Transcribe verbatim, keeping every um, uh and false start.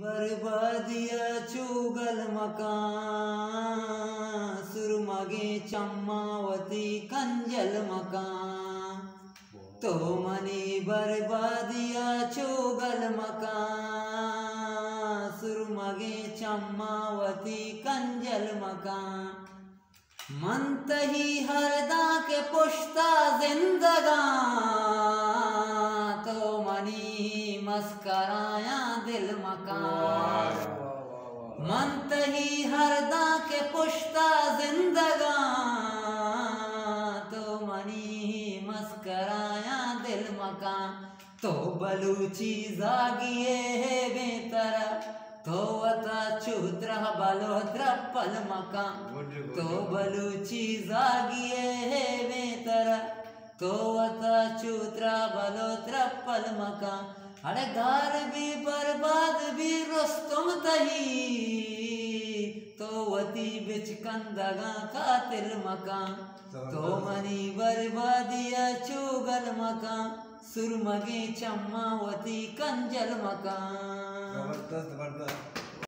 बर्बादिया चुगल मकान सुरमगे चम्मावती कंजल मकान तो मनी बर्बादिया चुगल मकान सुरमगे चम्मावती कंजल मकान मंतही हरदा के पुश्ता जिंदगान तो मनी मस्कराया दिल मकान मंतही हरदा के पुश्ता जिंदगान तो मनी मस्कराया दिल मकान तो बलूची जागिए है बेतरा तो वता चूद्र बलोद्र पल मकान तो बलूची जागिए है बेतरा तो वता चूद्र बलोद्र पल मकान अरे गार भी बर्बाद भी रुस्तुम तही तो वती बिच कंदगा कातिल मकान तो मनी बर्बादिया चुगल मकान सुरमगे चम्मावती कंजल मकान। जबरदस्त जबरदस्त।